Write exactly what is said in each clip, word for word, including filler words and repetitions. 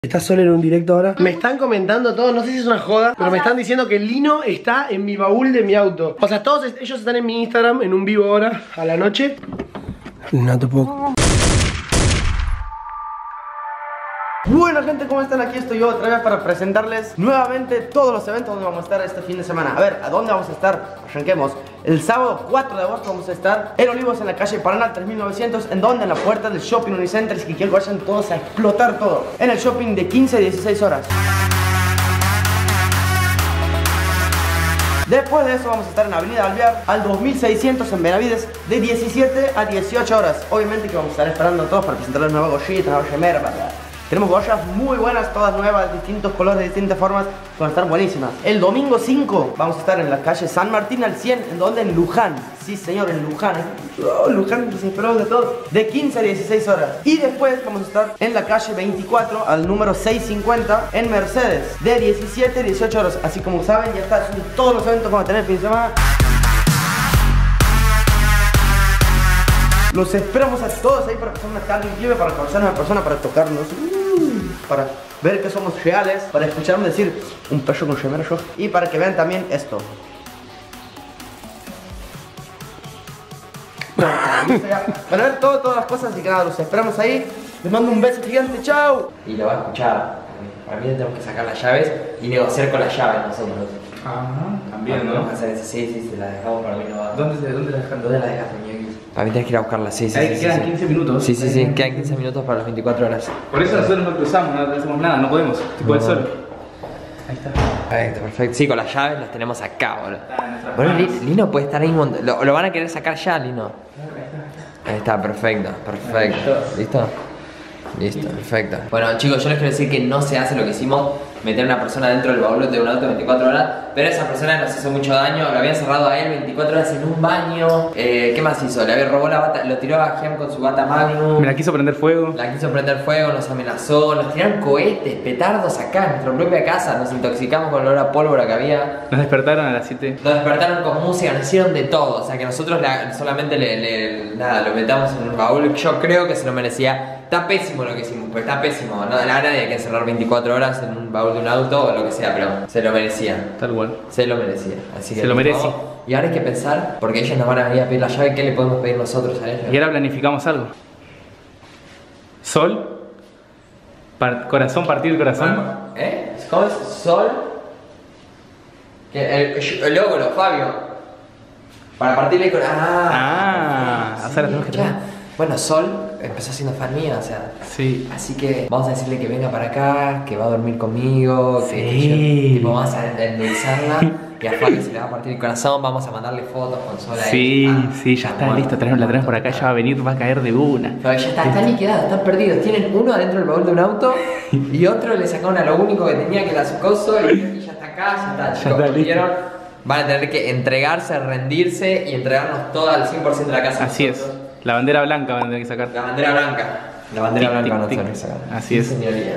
Está Sol en un directo ahora. Me están comentando todos, no sé si es una joda, pero me están diciendo que Lino está en mi baúl de mi auto. O sea, todos ellos están en mi Instagram en un vivo ahora, a la noche. No te puedo. Bueno gente, ¿cómo están? Aquí estoy yo otra vez para presentarles nuevamente todos los eventos donde vamos a estar este fin de semana. A ver, ¿a dónde vamos a estar? Arranquemos. El sábado cuatro de agosto vamos a estar en Olivos, en la calle Paraná tres mil novecientos. ¿En donde? En la puerta del Shopping Unicenter. Así que quiero que vayan todos a explotar todo. En el shopping de quince a dieciséis horas. Después de eso vamos a estar en Avenida Alvear al dos mil seiscientos en Benavides de diecisiete a dieciocho horas. Obviamente que vamos a estar esperando a todos para presentarles nuevas gorritas, nuevas remeras, ¿verdad? Tenemos gorras muy buenas, todas nuevas, distintos colores, de distintas formas, van a estar buenísimas. El domingo cinco vamos a estar en la calle San Martín al cien, ¿en donde? En Luján. Sí señor, en Luján. Oh, Luján, desesperado de todo. De quince a dieciséis horas. Y después vamos a estar en la calle veinticuatro al número seiscientos cincuenta en Mercedes. De diecisiete a dieciocho horas. Así como saben, ya está, son todos los eventos que vamos a tener el fin de semana. Los esperamos a todos ahí para pasar una tarde increíble, para conocer a una persona, para tocarnos, uh, para ver que somos reales, para escucharme decir un pecho con remera yo, y para que vean también esto. Para ver todo, todas las cosas, y que nada, los esperamos ahí. Les mando un beso gigante, chao. Y lo va a escuchar. Para mí tenemos que sacar las llaves y negociar con las llaves nosotros. Ah, también, ¿no? Vamos a hacer eso, sí, sí, se la dejamos para mí no va. ¿Dónde, dónde la dejan? ¿Dónde la dejaste, Ñeguis? Para mí tenés que ir a buscarla, sí, sí, Ahí sí, sí, quedan sí. quince minutos. Sí, sí, sí, quedan quince minutos para las veinticuatro horas. Por eso nosotros no cruzamos, no hacemos nada, no podemos. Tipo el sol. Ahí está. Perfecto, perfecto. Sí, con las llaves las tenemos acá, boludo. Está en nuestras Bueno, manos. Lino puede estar ahí un montón. Lo, lo van a querer sacar ya, Lino. Ahí está, perfecto, perfecto. ¿Listo? Listo, perfecto. Bueno, chicos, yo les quiero decir que no se hace lo que hicimos, meter a una persona dentro del baúl de un auto veinticuatro horas, pero esa persona nos hizo mucho daño, lo habían cerrado a él veinticuatro horas en un baño. Eh, ¿Qué más hizo? Le había robó la bata, lo tiró a Gem con su bata Magnum. Me la quiso prender fuego. La quiso prender fuego, nos amenazó, nos tiraron cohetes, petardos acá en nuestra propia casa, nos intoxicamos con el olor a pólvora que había. Nos despertaron a las siete. Nos despertaron con música, nos hicieron de todo. O sea que nosotros la, solamente le, le- nada, lo metamos en un baúl. Yo creo que se lo merecía. Está pésimo lo que hicimos, pues está pésimo. No, nadie hay que encerrar veinticuatro horas en un baúl de un auto o lo que sea, pero se lo merecía. Tal cual. Se lo merecía. Así que Se lo tipo, merece. Y ahora hay que pensar, porque ellos nos van a venir a pedir la llave, ¿qué le podemos pedir nosotros a ellos? Y ahora planificamos algo. Sol. Par- corazón, partir el corazón. ¿Eh? ¿Cómo es? Sol. ¿Qué? El, el lóbulo, Fabio. Para partirle el corazón. Ah, Ah, perfecto, o sea, la tenemos que ya. tener. Bueno, Sol empezó siendo fan mía, o sea. Sí. Así que vamos a decirle que venga para acá, que va a dormir conmigo, que, que Sí. yo, tipo, vamos a endulzarla y a Fabio se le va a partir el corazón, vamos a mandarle fotos con Sol ahí. Sí, Ah, sí, ya está bueno, listo. Tenemos, la tenemos por acá, ya va a venir, va a caer de una. Pero ya está, están liquidados, están perdidos. Tienen uno adentro del baúl de un auto y otro le sacaron a lo único que tenía, que era su coso, y, y ya está acá, ya está, chicos. está listo. ¿Vieron? Van a tener que entregarse, rendirse y entregarnos todo al cien por ciento de la casa. Así es. nosotros. La bandera blanca van a tener que sacar. La bandera blanca. La bandera Tic, blanca tic, van a tic. tener que sacar. Así es. Sí, señoría.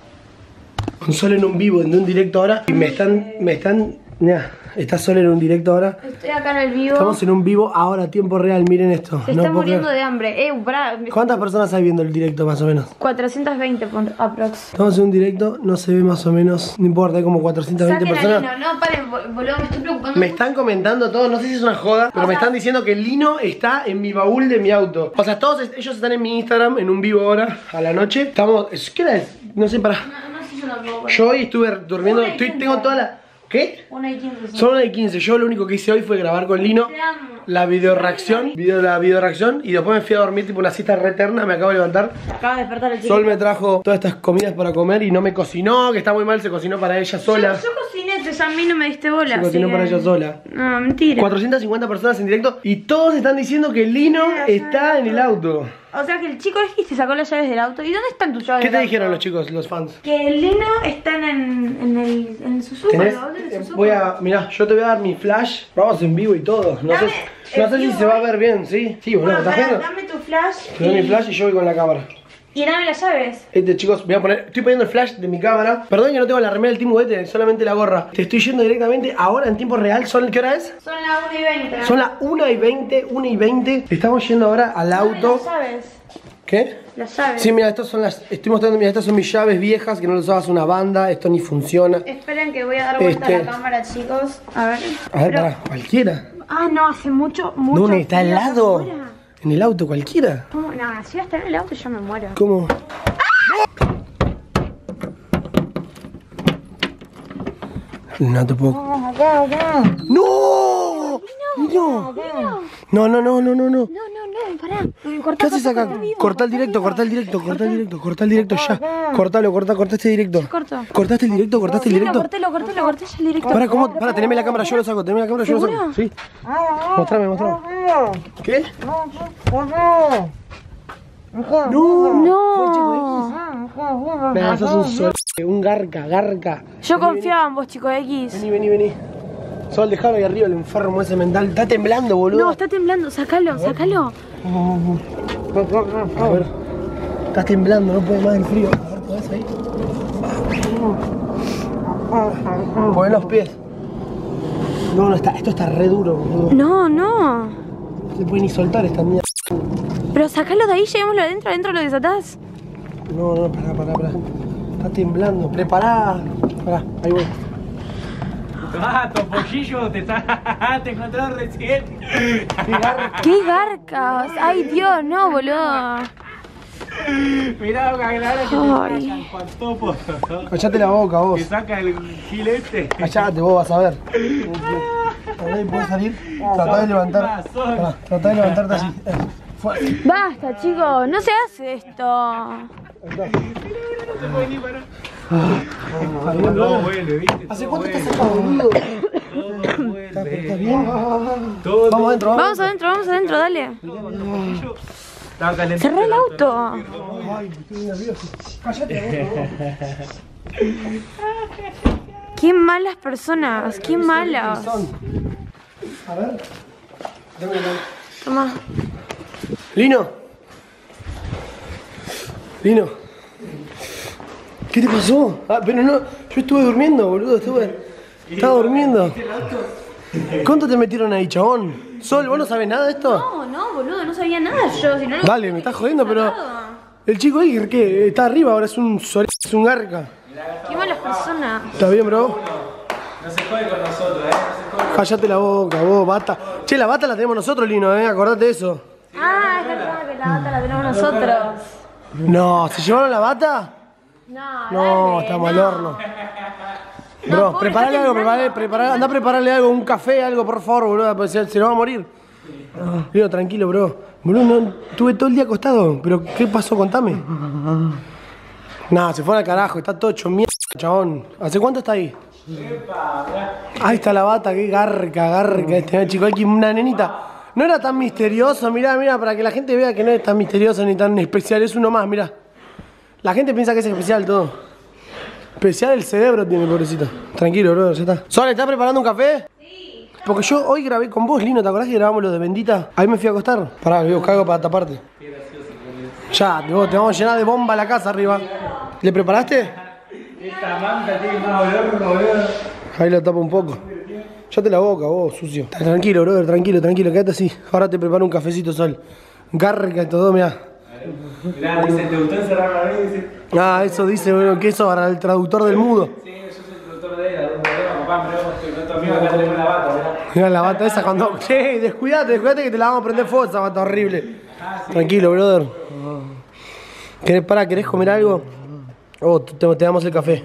Con Sol en un vivo, en un directo ahora. Y me están, me están, mirá, está Sol en un directo ahora. Estoy acá en el vivo. Estamos en un vivo ahora, tiempo real, miren esto. Se No está puedo muriendo creer. de hambre. Eh, pará. ¿Cuántas personas hay viendo el directo más o menos? cuatrocientos veinte pon- aprox. Estamos en un directo, no se ve más o menos, no importa, hay como cuatrocientas veinte Saquen a personas. Lino, no, paren, bol- boludo, me estoy preocupando. Me están comentando todos, no sé si es una joda, pero me están diciendo que Lino está en mi baúl de mi auto. O sea, todos es- ellos están en mi Instagram en un vivo ahora, a la noche. Estamos, ¿qué hora es? No sé, para. No, no sé, yo tampoco. Yo hoy estuve durmiendo, Una y estoy, quince. tengo toda la... ¿Qué? Una y quince. sí. Son una y quince, yo lo único que hice hoy fue grabar con Lino Te amo. la video reacción, video, la video reacción, y después me fui a dormir tipo una siesta re eterna, me acabo de levantar. Acaba de despertar el chico. Sol me trajo todas estas comidas para comer y no me cocinó, que está muy mal, se cocinó para ella sola. Yo, yo cociné, entonces a mí no me diste bola. Se cocinó así para que- ella sola. No, mentira. cuatrocientas cincuenta personas en directo y todos están diciendo que Lino está en el auto. O sea que el chico es que se sacó las llaves del auto. ¿Y dónde están tus llaves ¿Qué del te auto? dijeron los chicos, los fans? Que el Lino está en, en el en el Suzuki. ¿Tenés? el baúl del Eh, Suzuki. Voy a, mirá, yo te voy a dar mi flash. Vamos en vivo y todo. No Dame sé, no el sé si vivo, se va a eh. ver bien, ¿sí? Sí, boludo, Bueno, ¿estás pará, viendo? dame tu flash. Te doy y- mi flash y yo voy con la cámara. Y dame las llaves. Este, chicos, voy a poner, estoy poniendo el flash de mi cámara. Perdón que no tengo la remera del Team Juguete, solamente la gorra. Te estoy yendo directamente ahora en tiempo real. ¿Son qué hora es? Son las una y veinte. Son las una y veinte, una y veinte. Estamos yendo ahora al Dame auto. las llaves. ¿Qué? Las llaves. Sí, mira, estas son las. Estoy mostrando, mira, estas son mis llaves viejas que no las usabas una banda. Esto ni funciona. Esperen que voy a dar vuelta Este- a la cámara, chicos. A ver. A ver, Pero- para, cualquiera. Ah, no, hace mucho, mucho. ¿Dónde está al frío lado? afuera. En el auto, cualquiera. ¿Cómo? No, si hasta en el auto yo me muero. ¿Cómo? No te puedo. ¡No! ¡No! No, no, no, no, no, no. No, no, no, pará. Cortá, ¿Qué haces cortá, acá? cortá, vivo. Corta el directo, corta el directo, corta el directo, corta el directo ya. Cortalo, corta, corta este directo. Corto. ¿Cortaste el directo? ¿Cortaste el Sí, lo directo? corté, lo corté, lo corté ya el directo. Para, ¿cómo? Para, teneme la cámara, yo lo saco, teneme la cámara, yo lo saco. ¿Seguro? Sí. Mostrame, mostrame. ¿Qué? No. No. Nah, sos un sol, un garca, garca. Yo confiaba en vos, chico X. Vení, vení, vení. Sol, dejame ahí arriba el enfermo ese mental. Está temblando, boludo. No, está temblando, sacalo, sacalo. A ver. Estás temblando, no puede más el frío. A ver, ¿podés ahí? Poné los pies. No, no, está, esto está re duro, boludo. No, no. No se puede ni soltar esta mierda. Pero sacalo de ahí, llevémoslo adentro, adentro lo desatás. No, no, pará, pará, pará. Está temblando. Prepará. Pará, ahí voy. Ah, Topollillo, te, está... te encontré recién. ¡Qué garcas! ¡Ay, Dios, no, boludo! Mirá, claro que Ay. te sacan Juan Topo. Callate la boca, vos. Te saca el gilete. Callate, vos vas a ver. Ahí podés salir. Tratá de levantar. Pará, tratá de levantarte así. Eh, fuerte. Basta, chicos, no se hace esto. Todo vuelve, ¿viste? ¿Hace cuánto estás acá, boludo? Todo ¿Estás vuelve. bien? Todo Vamos adentro, vamos. Vamos adentro, vamos adentro, dale. Estaba calentito. Cerrá el auto. Ay, estoy nervioso. Callate, Qué malas personas, qué malas. vos. A ver. Dame la mano. Toma. Lino. Lino. ¿Qué te pasó? Ah, pero no, yo estuve durmiendo, boludo, estuve. Estaba durmiendo. ¿Cuánto te metieron ahí, chabón? Sol, ¿vos no sabés nada de esto? No, no, boludo, no sabía nada yo. Si no lo Dale, me estás jodiendo, pero. sacado. El chico ahí, ¿qué? Está arriba, ahora es un sol, es un garca. Qué malas personas. ¿Está bien, bro? No se jode con nosotros, ¿eh? No se jode. Cállate la boca, vos, bata. Che, la bata la tenemos nosotros, Lino, ¿eh? Acordate de eso. Ah, es verdad que la bata la tenemos nosotros. No, ¿se llevaron la bata? No, No, dale, estamos al no. horno. No, Bro, pobre, preparale está algo, temblando. preparale, preparale, anda a prepararle algo, un café, algo, por favor, boludo, porque se, se nos va a morir. Lino, tranquilo, bro. Boludo, no, estuve todo el día acostado, pero ¿qué pasó? Contame. Nah, se fue al carajo, está todo hecho mierda, chabón. ¿Hace cuánto está ahí? Ahí está la bata, qué garca, garca este chico, aquí una nenita. No era tan misterioso, mirá, mirá, para que la gente vea que no es tan misterioso ni tan especial, es uno más, mirá. La gente piensa que es especial todo. Especial el cerebro tiene, pobrecito. Tranquilo, bro, ya está. Sol, ¿estás preparando un café? Sí. Porque yo hoy grabé con vos, Lino, ¿te acordás que grabamos lo de Bendita? Ahí me fui a acostar. Pará, voy a buscar algo para taparte. Ya, te, te vamos a llenar de bomba la casa arriba. ¿Le preparaste? Esta manta tiene más olor, boludo. Ahí lo tapo un poco. Ya te la boca, vos, sucio. Tranquilo, brother, tranquilo, tranquilo, quédate así. Ahora te preparo un cafecito, Sol. Garca y todo, mirá. Mirá, dice, ¿te gustó encerrarme a mí? Dice, Ah, eso dice, bueno, que eso para el traductor del mudo. sí, yo soy el productor de él, algún problema, papá, mirá, estoy con tu amigo, acá tenemos la bata, mirá. Mirá la bata esa cuando. Che, descuidate, descuidate que te la vamos a prender fuego esa bata horrible. Tranquilo, brother. ¿Querés, pará, ¿querés comer algo? Oh, te, te damos el café.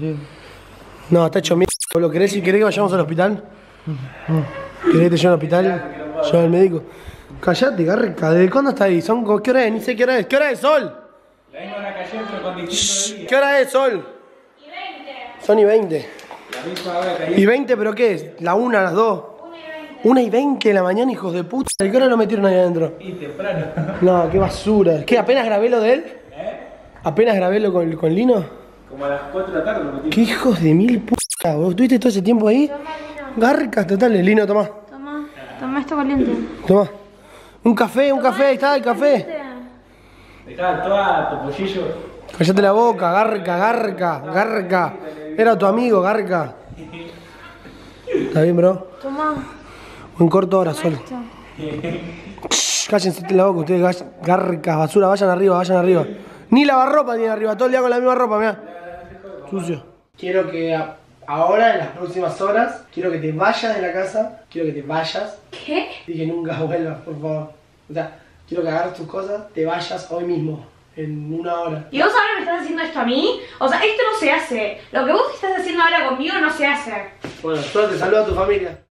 No, está hecho mierda. ¿Lo querés? Si querés que vayamos al hospital. ¿Querés que te lleve al hospital? Lleva al médico. Callate, garca. ¿Desde cuándo está ahí? ¿Son, ¿Qué hora es? Ni sé qué hora es. ¿Qué hora es, Sol? La misma hora que ayer, pero con distintos días. ¿Qué hora es, Sol? Y veinte. Son y veinte. La misma hora que ayer. ¿Y veinte pero qué es? ¿La una, las dos? Una y veinte de la mañana, hijos de puta. ¿Qué hora lo metieron ahí adentro? Y temprano. No, qué basura. ¿Qué? ¿Apenas grabé lo de él? ¿Apenas grabé lo con, con Lino? Como a las cuatro de la tarde lo metí. ¿Qué hijos de mil puta? ¿Vos estuviste todo ese tiempo ahí? Garcas totales. Lino, tomá. Toma, toma esto caliente. Tomá. Un café, un café, ahí está el café. Dejá toda tu pollillo. Cállate la boca, garca, garca, garca. Era tu amigo, garca. ¿Está bien, bro? Toma. Un corto ahora, Sol. esto. Shh, Shh, cállense la boca, ustedes garcas, basura, vayan arriba, vayan arriba. Ni lavarropa tiene arriba, todo el día con la misma ropa, mirá. Sucio. Quiero que a, ahora, en las próximas horas, quiero que te vayas de la casa. Quiero que te vayas. ¿Qué? Y que nunca vuelvas, por favor. O sea, quiero que agarres tus cosas, te vayas hoy mismo. En una hora. ¿Y vos ahora me estás haciendo esto a mí? O sea, esto no se hace. Lo que vos estás haciendo ahora conmigo no se hace. Bueno, suerte, saluda a tu familia.